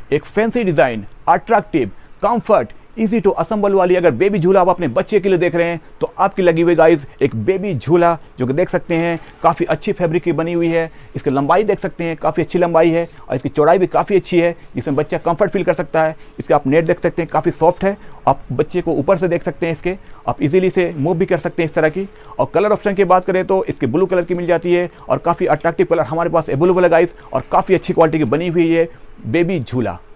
एक fancy design, attractive, comfort, easy to assemble वाली अगर बेबी झूला आप अपने बच्चे के लिए देख रहे हैं तो आपकी लगी हुई गाइज एक बेबी झूला, जो कि देख सकते हैं काफ़ी अच्छी फैब्रिक की बनी हुई है। इसकी लंबाई देख सकते हैं काफ़ी अच्छी लंबाई है और इसकी चौड़ाई भी काफ़ी अच्छी है, जिसमें बच्चा कंफर्ट फील कर सकता है। इसके आप नेट देख सकते हैं काफ़ी सॉफ्ट है, आप बच्चे को ऊपर से देख सकते हैं, इसके आप इजीली से मूव भी कर सकते हैं इस तरह की। और कलर ऑप्शन की बात करें तो इसके ब्लू कलर की मिल जाती है और काफ़ी अट्रैक्टिव कलर हमारे पास अवेलेबल है गाइज, और काफ़ी अच्छी क्वालिटी की बनी हुई है बेबी झूला।